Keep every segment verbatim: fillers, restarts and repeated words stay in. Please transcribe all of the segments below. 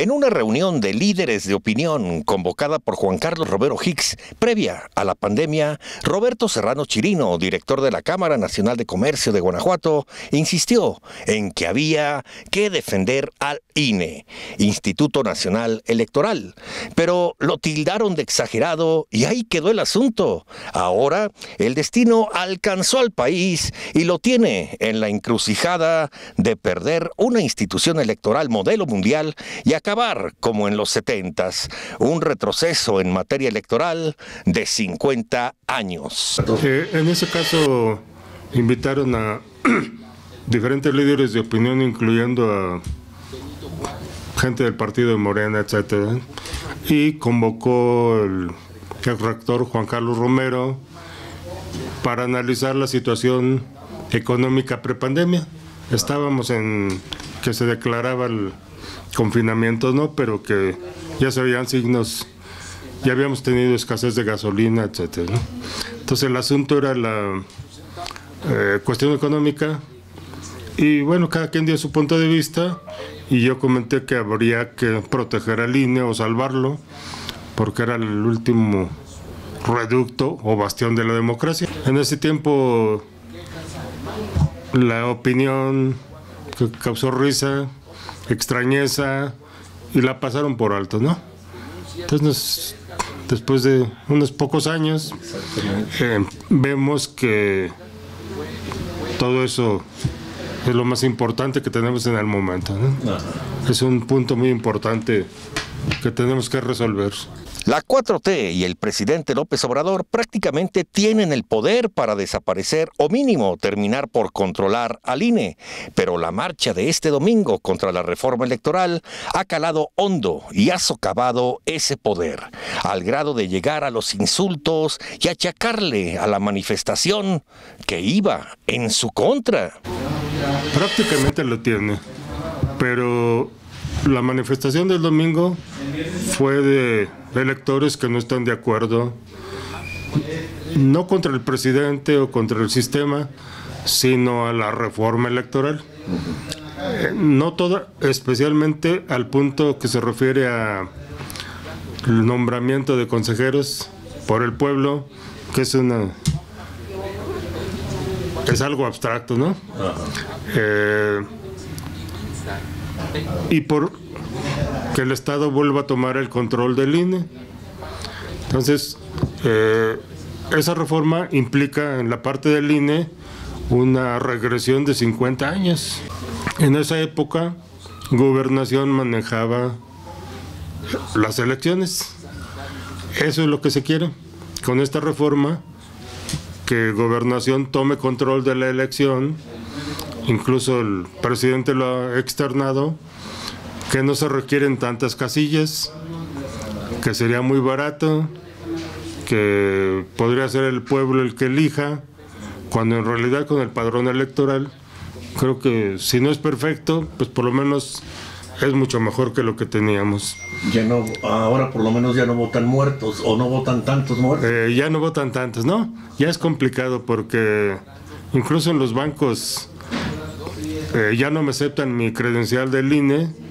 En una reunión de líderes de opinión convocada por Juan Carlos Romero Hicks, previa a la pandemia, Roberto Serrano Chirino, director de la Cámara Nacional de Comercio de Guanajuato, insistió en que había que defender al I N E, Instituto Nacional Electoral, pero lo tildaron de exagerado y ahí quedó el asunto. Ahora el destino alcanzó al país y lo tiene en la encrucijada de perder una institución electoral modelo mundial y acabar como en los setentas, un retroceso en materia electoral de cincuenta años. Eh, en ese caso invitaron a diferentes líderes de opinión, incluyendo a gente del partido de Morena, etcétera, y convocó el, el rector Juan Carlos Romero para analizar la situación económica prepandemia. Estábamos en que se declaraba el confinamiento, ¿no? Pero que ya se veían signos, ya habíamos tenido escasez de gasolina, etcétera, ¿no? Entonces el asunto era la eh, cuestión económica y bueno, cada quien dio su punto de vista y yo comenté que habría que proteger al I N E o salvarlo porque era el último reducto o bastión de la democracia. En ese tiempo la opinión que causó risa, extrañeza y la pasaron por alto, ¿no? Entonces nos, después de unos pocos años eh, vemos que todo eso es lo más importante que tenemos en el momento, ¿no? Es un punto muy importante que tenemos que resolver. La cuatro T y el presidente López Obrador prácticamente tienen el poder para desaparecer o mínimo terminar por controlar al I N E, pero la marcha de este domingo contra la reforma electoral ha calado hondo y ha socavado ese poder, al grado de llegar a los insultos y achacarle a la manifestación que iba en su contra. Prácticamente lo tiene, pero la manifestación del domingo fue de electores que no están de acuerdo, no contra el presidente o contra el sistema, sino a la reforma electoral. No toda, especialmente al punto que se refiere a el nombramiento de consejeros por el pueblo, que es una es algo abstracto, ¿no? Eh, y por que el Estado vuelva a tomar el control del I N E. Entonces, eh, esa reforma implica en la parte del I N E una regresión de cincuenta años. En esa época, Gobernación manejaba las elecciones. Eso es lo que se quiere. Con esta reforma, que Gobernación tome control de la elección, incluso el presidente lo ha externado, que no se requieren tantas casillas, que sería muy barato, que podría ser el pueblo el que elija, cuando en realidad con el padrón electoral, creo que si no es perfecto, pues por lo menos es mucho mejor que lo que teníamos. Ya no, ahora por lo menos ya no votan muertos, o no votan tantos muertos. Eh, ya no votan tantos, ¿no? Ya es complicado porque incluso en los bancos eh, ya no me aceptan mi credencial del I N E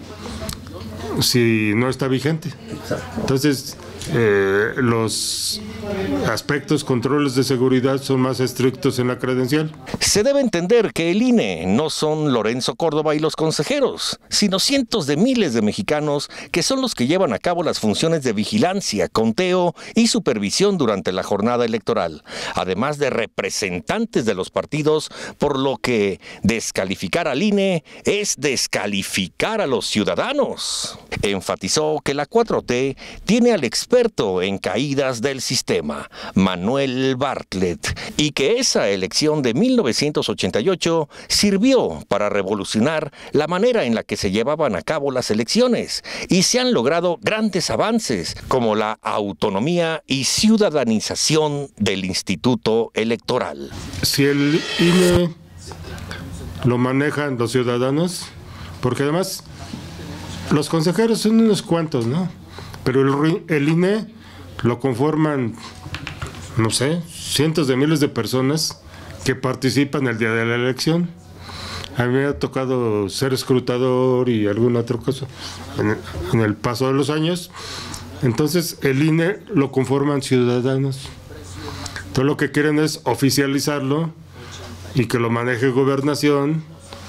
si no está vigente. Entonces, eh, los aspectos, controles de seguridad son más estrictos en la credencial. Se debe entender que el I N E no son Lorenzo Córdoba y los consejeros, sino cientos de miles de mexicanos que son los que llevan a cabo las funciones de vigilancia, conteo y supervisión durante la jornada electoral, además de representantes de los partidos, por lo que descalificar al I N E es descalificar a los ciudadanos. Enfatizó que la cuatro T tiene al experto en caídas del sistema, Manuel Bartlett, y que esa elección de mil novecientos ochenta y ocho sirvió para revolucionar la manera en la que se llevaban a cabo las elecciones y se han logrado grandes avances como la autonomía y ciudadanización del Instituto Electoral. Si el I N E lo manejan los ciudadanos, porque además los consejeros son unos cuantos, ¿no? Pero el, el I N E lo conforman, no sé, cientos de miles de personas que participan el día de la elección. A mí me ha tocado ser escrutador y alguna otra cosa en, en el paso de los años. Entonces el I N E lo conforman ciudadanos. Todo lo que quieren es oficializarlo y que lo maneje Gobernación,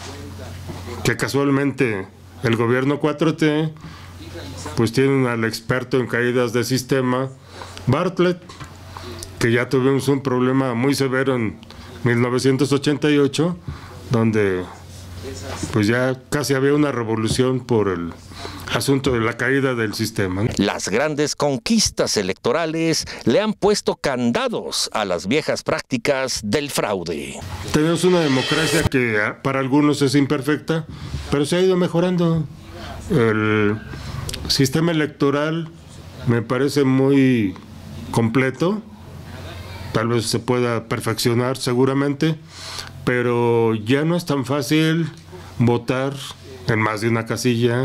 que casualmente el gobierno cuatro T pues tienen al experto en caídas de sistema, Bartlett, que ya tuvimos un problema muy severo en mil novecientos ochenta y ocho, donde pues ya casi había una revolución por el asunto de la caída del sistema. Las grandes conquistas electorales le han puesto candados a las viejas prácticas del fraude. Tenemos una democracia que para algunos es imperfecta, pero se ha ido mejorando. El sistema electoral me parece muy completo, tal vez se pueda perfeccionar seguramente, pero ya no es tan fácil votar en más de una casilla.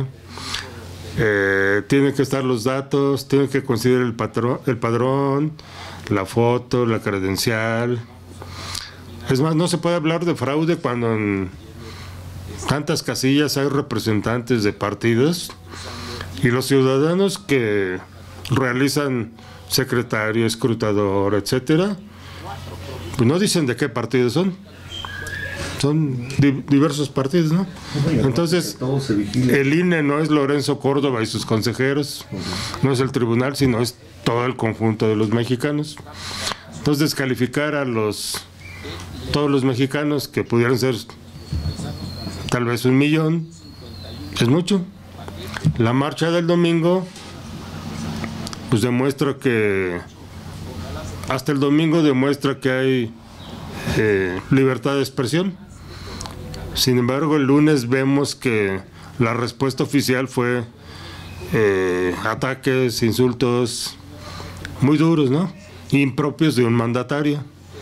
Eh, tienen que estar los datos, tienen que considerar el patrón, el padrón, la foto, la credencial. Es más, no se puede hablar de fraude cuando en tantas casillas hay representantes de partidos y los ciudadanos que realizan secretario, escrutador, etcétera, pues no dicen de qué partidos son. Son di diversos partidos, ¿no? Entonces, el I N E no es Lorenzo Córdoba y sus consejeros, no es el tribunal, sino es todo el conjunto de los mexicanos. Entonces, descalificar a los todos los mexicanos, que pudieran ser tal vez un millón, es mucho. La marcha del domingo pues demuestra que hasta el domingo demuestra que hay eh, libertad de expresión. Sin embargo, el lunes vemos que la respuesta oficial fue eh, ataques, insultos muy duros, ¿no? Impropios de un mandatario,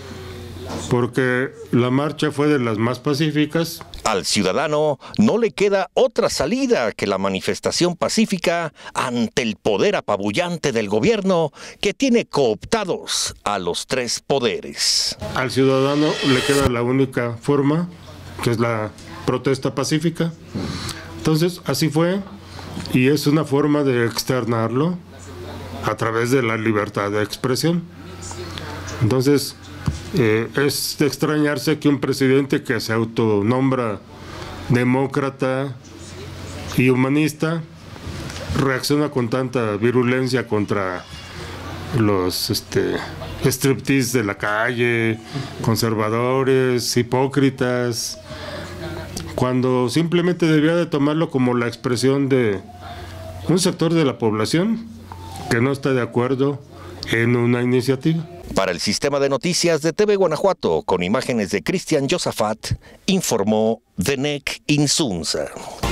porque la marcha fue de las más pacíficas. Al ciudadano no le queda otra salida que la manifestación pacífica ante el poder apabullante del gobierno que tiene cooptados a los tres poderes. Al ciudadano le queda la única forma, que es la protesta pacífica. Entonces, así fue, y es una forma de externarlo a través de la libertad de expresión. Entonces, Eh, es de extrañarse que un presidente que se autonombra demócrata y humanista reacciona con tanta virulencia contra los este, striptease de la calle, conservadores, hipócritas, cuando simplemente debía de tomarlo como la expresión de un sector de la población que no está de acuerdo en una iniciativa. Para el Sistema de Noticias de T V Guanajuato, con imágenes de Cristian Josafat, informó Denek Insunza.